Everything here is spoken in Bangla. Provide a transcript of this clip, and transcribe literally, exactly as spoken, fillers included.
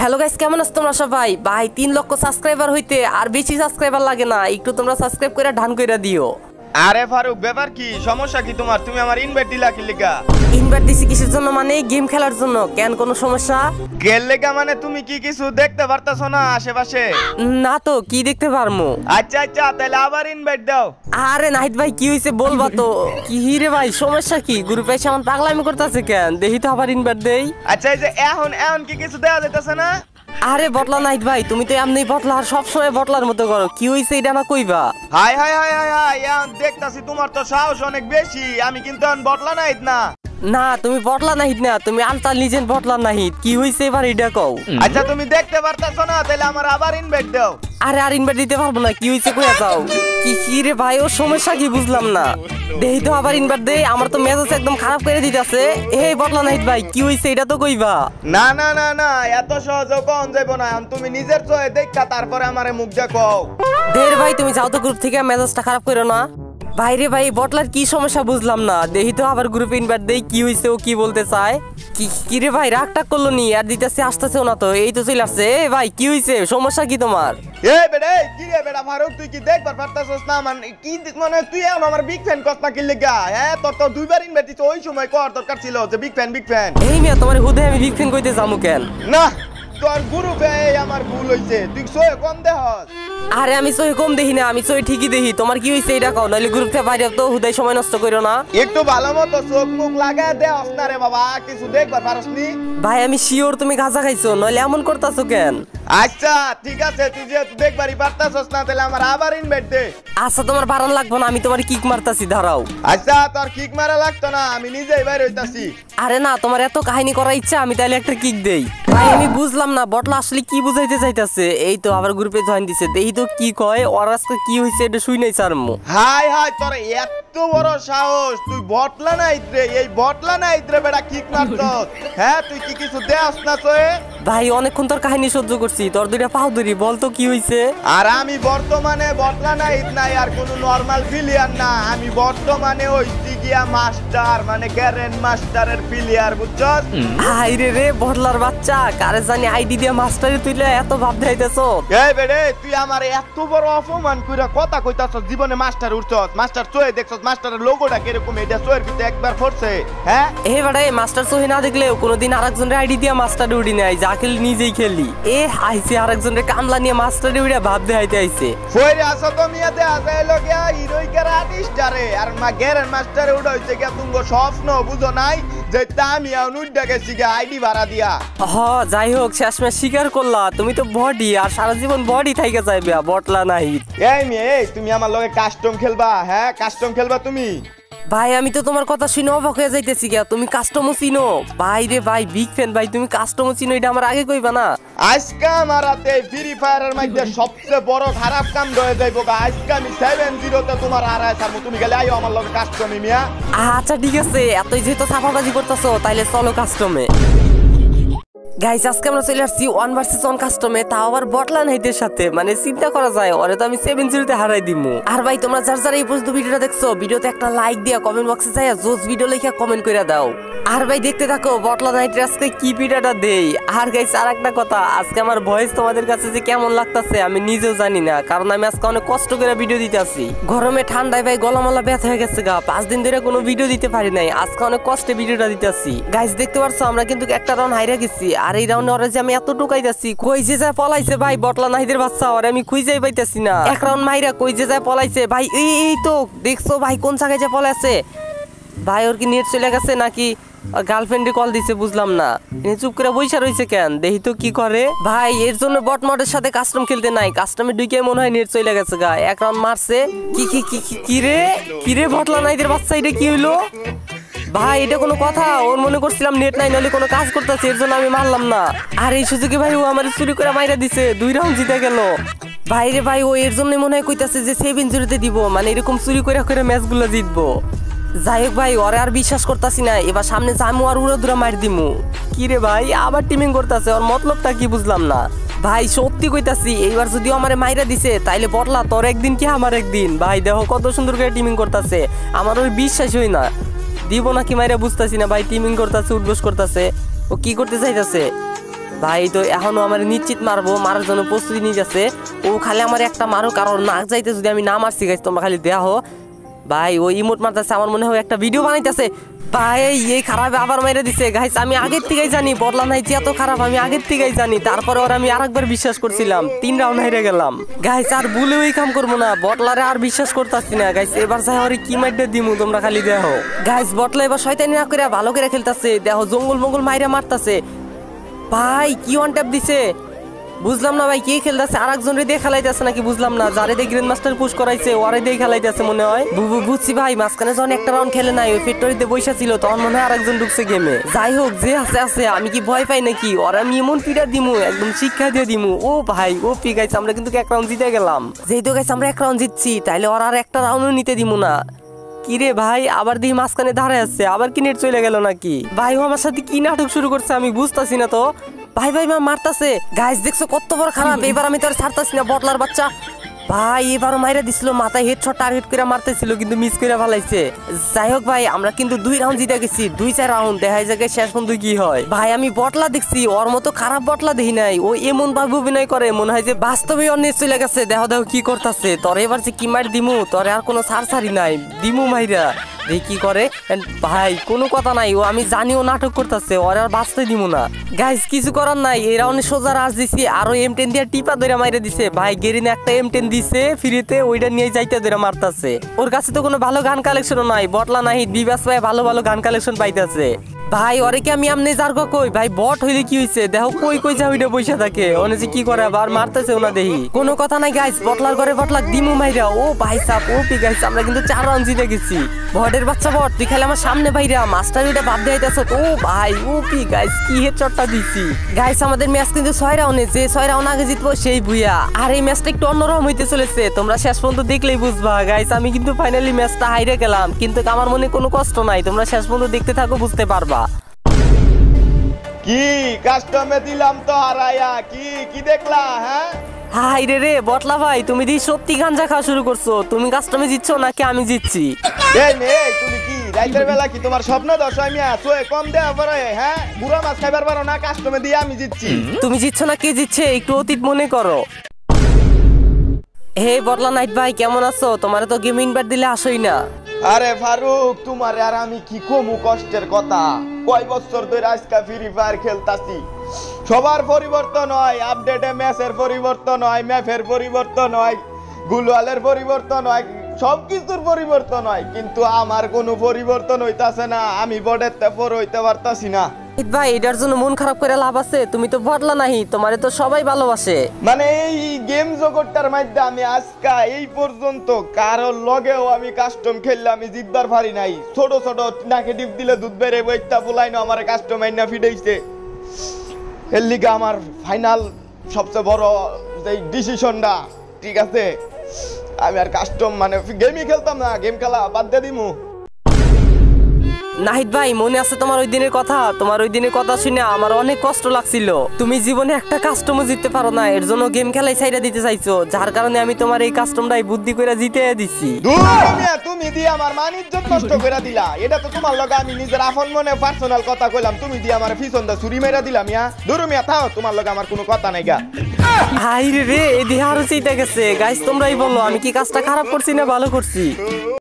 হ্যালো গাইস, কেমন আছো তোমরা সবাই? ভাই তিন লক্ষ সাবস্ক্রাইবার হইতে আর বেশি সাবস্ক্রাইবার লাগে না, একটু তোমরা সাবস্ক্রাইব করে ঢান কইরা দিও। আরে ফারুক, ব্যাপার কি? সমস্যা কি তোমার? তুমি আমার ইনভাইট দিলা কি লিগা? ইনভাইট দিছি কিসের জন্য? মানে গেম খেলার জন্য। কেন, কোনো সমস্যা? গেল লেগা মানে তুমি কি কিছু দেখতে পারতাছো না আশেপাশে? না তো, কি দেখতে পারমু? আচ্ছা আচ্ছা, তাহলে আবার ইনভাইট দাও। আরে নাহিদ ভাই, কি হইছে বলবা তো? কি রে ভাই, সমস্যা কি? গ্রুপে এসে আমার পাগলামি করতেছে কেন? দেখি তো আবার ইনভাইট দেই। আচ্ছা, এই যে এখন এখন কি কিছু দেওয়া যাইতাছে না? আরে বটলা নাহিদ ভাই, তুমি তো এমনি বটলা, আর সবসময় বটলার মতো করো। কি হইছে এটা না কইবা? Hi hi hi hi hi, এখন দেখতাছি তোমার তো সাহস অনেক বেশি। আমি কিন্তু এখন বটলা নাহিদ না। না, তুমি বটলা নাহিদ না, তুমি আলতা লিজেন্ড বটলা নাহিদ। কি হইছে এবার এটা কও। আচ্ছা, তুমি দেখতে পারতাছো না, তাহলে আমার আবার ইনভাইট দাও। আরে আর ইনভাইট দিতে পারবো না। কি হইছে কইয়া যাও। কি কি রে ভাই, ও সমস্যা কি বুঝলাম না। দেই তো আবার ইনভাইট দেই, আমার তো মেজাজ একদম খারাপ করে দিতেছে। এই বটলা নাহিদ ভাই, কি হইছে এটা তো কইবা। না না না না, এত সহজে কোন যাইবো না। তুমি নিজের চোখে দেখা তারপরে আমারে মুখ দেখাও। দের ভাই, তুমি যাও তো গ্রুপ থেকে, মেজাজটা খারাপ করো না। ভাইরে ভাই, বটলার কি সমস্যা বুঝলাম না। দেখি তো আবার গ্রুপে ইনভাইট দেই, কি হইছে, ও কি বলতে চায়। কি কি রে ভাই, রাগটা করলো নি? আর দিতেছে আসতেছেও না তো, এই তো চলে আসছে। এ ভাই, কি হইছে, সমস্যা কি তোমার? এ বেড়ে, কি রে বেড়া ফারুক, তুই কি দেখবার পারতাছস না? মানে কি মানে তুই এখন আমার বিগ ফ্যান কস না কি লাগা? হ্যাঁ, তোর তো দুইবার ইনভাইট দিছ, ওই সময় কর দরকার ছিল যে বিগ ফ্যান বিগ ফ্যান। এই মিয়া, তোমার হুদে আমি বিগ ফ্যান কইতে যামু কেন? না, তোর গ্রুপে আমার ভুল হইছে, তুই সয়ে কম দেহস। আরে আমি সই কম দেখি না, আমি সই ঠিকই দেখি। তোমার কি হইছে এটা কও, নাইলে গ্রুপ থেকে বাইরে তো হুদাই সময় নষ্ট করো না। একটু ভালো মতো চোখ মুখ লাগায় দেহস না রে বাবা, কিছু দেখবার পারসনি? ভাই আমি শিওর তুমি গাঁজা খাইছো, নইলে এমন করতাছো কেন? আচ্ছা ঠিক আছে, তুই যেহেতু দেখবারই পারতাছস না, তাহলে আমার আবার ইনভাইট দে। আচ্ছা, তোমার বারণ লাগবো না, আমি তোমার কিক মারতাছি, দাঁড়াও। আচ্ছা, তোর কিক মারা লাগতো না, আমি নিজেই বাইরে হইতাছি। আরে না, তোমার এত কাহিনী করার ইচ্ছা, আমি তাহলে একটা কিক দেই। ভাই আমি বুঝলাম না বটলা আসলে কি বুঝাইতে চাইতাছে। এই তো আবার গ্রুপে জয়েন দিছে, দেখি তো কি কয়। ওর আজকে কি হইছে এটা শুই নাই সারমু। হাই হাই, তোর এত বড় সাহস, তুই বটলা না ইতরে, এই বটলা না ইতরে বেটা কিক মারছস? হ্যাঁ, তুই কি কিছু দেওস না তোয়ে? ভাই অনেকক্ষণ তোর কাহিনী সহ্য করছি, তোর দুইটা পাও ধরি, বলতো কি হইছে। আর আমি বর্তমানে বটলা না ইত নাই, আর কোনো নরমাল প্লেয়ার না। আমি বর্তমানে হইছি গিয়া মাস্টার, মানে গ্যারেন্ড মাস্টারের প্লেয়ার, বুঝছস? হাই রে রে বটলার বাচ্চা, কারে জানি আইডি দিয়া মাস্টারে তুইলে এত ভাব দেখাইতেছো। এই বেড়ে, তুই আমার এত বড় অপমান কইরা কথা কইতাছস? জীবনে মাস্টার উঠছস, মাস্টার চোয়ে দেখছস মাস্টারের লোগোটা কিরকম? এটা চোয়ের ভিতরে একবার পড়ছে? হ্যাঁ, এ বেড়ে মাস্টার সহি না দেখলেও কোনোদিন আরেকজনের আইডি দিয়া মাস্টারে উঠি নাই, যা খেলি নিজেই খেলি। এ আইছে আরেকজনের কামলা নিয়ে মাস্টারে উড়া ভাব দেখাইতে আইছে। ফইরে আসো তো মিয়া, দে আজাই লগিয়া হিরোই কেরা আর্টিস্টারে, আর মা গ্যারেন্ড মাস্টারে উড়া হইছে কি তুমগো স্বপ্ন বুঝো নাই যে আমি এখন উঠা গেছি গা আইডি ভাড়া দিয়া। হ, যাই হোক, শেষমেশ স্বীকার করলা তুমি তো বডি, আর সারা জীবন বডি থাইকা যাইবে, বটলা নাহিদ। এই মেয়ে, এই তুমি আমার লগে কাস্টম খেলবা? হ্যাঁ, কাস্টম খেলবা তুমি? ভাই আমি তো তোমার কথা শুনে অবাক হয়ে যাইতেছি গা, তুমি কাস্টমও চিনো? ভাই রে ভাই, বিগ ফ্যান ভাই, তুমি কাস্টমও চিনো, এটা আমার আগে কইবা না? আজকে আমার হাতে ফ্রি ফায়ারের মধ্যে সবচেয়ে বড় খারাপ কাম হয়ে যাইব গা। আজকে আমি সেভেন জিরোতে তোমার হারায় ছাড়বো, তুমি গেলে আইও আমার লগে কাস্টমে মিয়া। আচ্ছা ঠিক আছে, এতই যেহেতু ছাপাবাজি করতেছো, তাইলে চলো কাস্টমে। গাইস আজকে আমরা চলে আসছি ওয়ান ভার্সেস ওয়ান কাস্টমে, তাও আবার বটলা নাহিদের সাথে। মানে চিন্তা করা যায়, ওরে তো আমি সেভেন জিরোতে হারাই দিমু। আর ভাই তোমরা যার যারা এই পর্যন্ত ভিডিওটা দেখছো, ভিডিওতে একটা লাইক দিয়া কমেন্ট বক্সে যাইয়া জোস ভিডিও লিখে কমেন্ট করে দাও। আর ভাই দেখতে থাকো বটলা নাহিদের আজকে কি ভিডিওটা দেই। আর গাইস আর একটা কথা, আজকে আমার ভয়েস তোমাদের কাছে যে কেমন লাগতেছে আমি নিজেও জানি না, কারণ আমি আজকে অনেক কষ্ট করে ভিডিও দিতে আসি। গরমে ঠান্ডায় ভাই গলামালা ব্যথা হয়ে গেছে গা, পাঁচ দিন ধরে কোনো ভিডিও দিতে পারি নাই, আজকে অনেক কষ্টে ভিডিওটা দিতে আসি। গাইস দেখতে পারছো আমরা কিন্তু একটা রাউন্ড হাইরা গেছি, আর এই রাউন্ডে ওরা যে আমি এত টুকাইতাছি, কই যে যায় পলাইছে ভাই বটলা নাহিদের বাচ্চা, ওরে আমি খুঁজেই পাইতাছি না। এক রাউন্ড মাইরা কই যে যায় পলাইছে ভাই। এই এই তো দেখছো ভাই কোন জায়গায় যে পলাইছে ভাই। ওর কি নেট চলে গেছে নাকি গার্লফ্রেন্ডে কল দিছে বুঝলাম না। চুপ করে বইসা রইছে কেন, দেখি তো কি করে। ভাই এর জন্য বট মডের সাথে কাস্টম খেলতে নাই, কাস্টমে ঢুকে মনে হয় নেট চলে গেছে গা। এক রাউন্ড মারছে। কি কি কি কি রে কি রে বটলা নাহিদের বাচ্চা, এটা কি হইলো ভাই? এটা কোনো কথা? ওর মনে করছিলাম নেট নাই, নাহলে কোনো কাজ করতেছে, এর জন্য আমি মারলাম না। আর এই সুযোগে ভাই ও আমার চুরি করে মাইরা দিছে, দুই রাউন্ড জিতে গেল। ভাই রে ভাই, ও এর জন্য মনে হয় কইতাছে যে সেভেন জিরোতে দিব, মানে এরকম চুরি করে করে ম্যাচগুলো জিতবো। যাই হোক ভাই, ওরে আর বিশ্বাস করতাছি না, এবার সামনে যামু আর উড়ো দুরা মার দিমু। কি রে ভাই, আবার টিমিং করতেছে, ওর মতলবটা কি বুঝলাম না। ভাই সত্যি কইতাছি, এইবার যদিও আমারে মাইরা দিছে, তাইলে বটলা তোর একদিন কি আমার একদিন। ভাই দেখো কত সুন্দর করে টিমিং করতেছে, আমার ওই বিশ্বাস হই না। দিব নাকি মাইরা বুঝতেছি না ভাই, টিমিং করতেছে, উঠবোস করতেছে। ও কি করতে চাইতেছে? ভাই তো এখনো আমার নিশ্চিত মারবো, মারার জন্য প্রস্তুতি নিয়ে যাচ্ছে। ও খালি আমার একটা মারো, কারণ নাক যাইতে যদি আমি না মারছি গাইস তোমরা খালি দেয়া হো। ভাই ও ইমোট মারতেছে, আমার মনে হয় একটা ভিডিও বানাইতেছে। ভাই এই খারাপ আবার মেরে দিছে গাইস। আমি আগের থেকেই জানি বদলা নাই যে এত খারাপ, আমি আগের থেকেই জানি। তারপরে ওর আমি আরেকবার বিশ্বাস করছিলাম, তিন রাউন্ড হেরে গেলাম গাইস। আর ভুলেও এই কাম করবো না, বটলারে আর বিশ্বাস করতেছি না গাইস। এবার যাই ওরে কি মাইরে দিমু তোমরা খালি দেখো গাইস। বটলা এবার শয়তানি না করে ভালো করে খেলতেছে, দেখো জঙ্গল মঙ্গল মাইরা মারতেছে। ভাই কি ওয়ান ট্যাপ দিছে বুঝলাম না ভাই, কে খেলতেছে? আর একজন রে দিয়ে খেলাইতেছে নাকি বুঝলাম না। যারে দিয়ে গ্র্যান্ড মাস্টার পুশ করাইছে ওরে দিয়ে খেলাইতেছে মনে হয়। বুবু বুঝছি ভাই, মাঝখানে যখন একটা রাউন্ড খেলে নাই, ওই ফ্যাক্টরিতে বসে ছিল, তখন মনে হয় আরেকজন ঢুকছে গেমে। যাই হোক, যে আছে আছে, আমি কি ভয় পাই নাকি? ওরা আমি এমন পিটার দিমু, একদম শিক্ষা দিয়ে দিমু। ও ভাই ও পি গাইছে, আমরা কিন্তু এক রাউন্ড জিতে গেলাম। যেহেতু গাইছে আমরা এক রাউন্ড জিতছি, তাইলে ওরা আর একটা রাউন্ডও নিতে দিমু না। কিরে ভাই, আবার দিই মাঝখানে দাঁড়ায় আছে, আবার কি নেট চলে গেল নাকি? ভাই ও আমার সাথে কি নাটক শুরু করছে আমি বুঝতাছি না তো। ভাই ভাই মা মারতাছে গাইস, দেখছো কত বড় খারাপ। এবার আমি তোর ছাড়তাছি না বটলার বাচ্চা। ভাই এবারও মাইরা দিছিল, মাথায় হেডশট টার্গেট করে মারতেছিল কিন্তু মিস করে ফেলাইছে। যাই হোক ভাই, আমরা কিন্তু দুই রাউন্ড জিতে গেছি, দুই চার রাউন্ড। দেখা যায় শেষ পর্যন্ত কি হয়। ভাই আমি বটলা দেখছি, ওর মতো খারাপ বটলা দেখি নাই। ও এমন ভাবে অভিনয় করে মনে হয় যে বাস্তবে অন্য চলে গেছে। দেখো দেখো কি করতেছে। তোর এবার যে কি মার দিমু, তোর আর কোনো সার সারি নাই, দিমু মাইরা দেখি কি করে। ভাই কোনো কথা নাই, ও আমি জানি ও নাটক করতেছে, ওর আর বাঁচতে দিব না গাইস। কিছু করার নাই, এই রাউন্ডে সোজা রাজ দিছি, আরো এম টেন দিয়ে টিপা ধরে মাইরে দিছে। ভাই গেরিনে একটা এম টেন দিছে ফ্রিতে, ওইটা নিয়ে যাইতে ধরে মারতাছে। ওর কাছে তো কোনো ভালো গান কালেকশনও নাই, বটলা নাই বিবাস ভাই ভালো ভালো গান কালেকশন পাইতেছে। ভাই ওরে কি আমি আমনে যার কই? ভাই বট হইলে কি হইছে? দেখো কই কই যা ওইটা বসে থাকে, ওনে যে কি করে আবার মারতেছে ওনা দেখি। কোনো কথা নাই গাইস, বটলার ঘরে বটলাক দিমু মাইরা। ও ভাই সাপ ও পি গাইস, আমরা কিন্তু চার রাউন্ড জিতে গেছি। বটের বাচ্চা বট, তুই খালি আমার সামনে বাইরা মাস্টার ওইটা বাদ দিতেছ। ও ভাই ও পি গাইস, কি হেডশটটা দিছি গাইস। আমাদের ম্যাচ কিন্তু ছয় রাউন্ডে, যে ছয় রাউন্ড আগে জিতবো সেই ভুইয়া। আর এই ম্যাচটা একটু অন্যরকম হইতে চলেছে, তোমরা শেষ পর্যন্ত দেখলেই বুঝবা গাইস। আমি কিন্তু ফাইনালি ম্যাচটা হাইরে গেলাম, কিন্তু আমার মনে কোনো কষ্ট নাই, তোমরা শেষ পর্যন্ত দেখতে থাকো, বুঝতে পারবা। কি কাস্টমে দিলাম তো হারায়া, কি কি দেখলা? হ্যাঁ হাই রে রে বটলা ভাই, তুমি দি সত্যি গাঞ্জা খাওয়া শুরু করছো। তুমি কাস্টমে জিতছ নাকি আমি জিতছি? এই মে তুমি কি রাইতের বেলা কি তোমার স্বপ্ন দশাই মিয়া সোয়ে কম দেয়া পারে? হ্যাঁ বুড়া মাছ খাইবার পারো না, কাস্টমে দিয়ে আমি জিতছি। তুমি জিতছ না কে জিতছে একটু অতীত মনে করো। হে বটলা নাইট ভাই কেমন আছো? তোমার তো গেম ইনভাইট দিলে আসোই না। আরে ফারুক, তোমার আর আমি কি কমু কষ্টের কথা। কয় বছর ধরে আজকা ফ্রি ফায়ার খেলতাছি। সবার পরিবর্তন হয়, আপডেটে ম্যাচের পরিবর্তন হয়, ম্যাপের পরিবর্তন হয়, গুলওয়ালের পরিবর্তন হয়, সবকিছুর পরিবর্তন হয়, কিন্তু আমার কোনো পরিবর্তন হইতাছে না। আমি বড়ের তেপর হইতে পারতাছি না। ভাই এটার জন্য মন খারাপ করে লাভ আছে? তুমি তো বদলা নাহি, তোমারে তো সবাই ভালোবাসে। মানে এই গেম জগৎটার মধ্যে আমি আজকা এই পর্যন্ত কারোর লগেও আমি কাস্টম খেললে আমি জিতবার পারি নাই। ছোট ছোট নাকে টিপ দিলে দুধ বেড়ে বইতা ফুলাই না আমার কাস্টম আইনা ফিডাইছে। এর লিগে আমার ফাইনাল সবচেয়ে বড় যে ডিসিশনটা, ঠিক আছে আমি আর কাস্টম মানে গেমই খেলতাম না, গেম খেলা বাদ দিয়ে দিমু। নাহিদ ভাই মনে আছে তোমার ওই দিনের কথা? তোমার ওই দিনের কথা শুনে আমার অনেক কষ্ট লাগছিল। তুমি জীবনে একটা কাস্টমও জিততে পারো না, এর জন্য গেম খেলাই ছাইড়া দিতে চাইছো, যার কারণে আমি তোমার এই কাস্টমটাই বুদ্ধি করে জিতে দিছি। তুমি দিয়ে আমার মান ইজ্জত নষ্ট করে দিলা। এটা তো তোমার লগে আমি নিজের আপন মনে পার্সোনাল কথা কইলাম, তুমি দিয়ে আমার পিছন দা ছুরি মেরা দিলা। মিয়া দূর মিয়া থাও, তোমার লগে আমার কোনো কথা নাই গা। হাই রে রে, এদিকে আরো চিন্তা গেছে গাইস। তোমরাই বলো আমি কি কাজটা খারাপ করছি না ভালো করছি?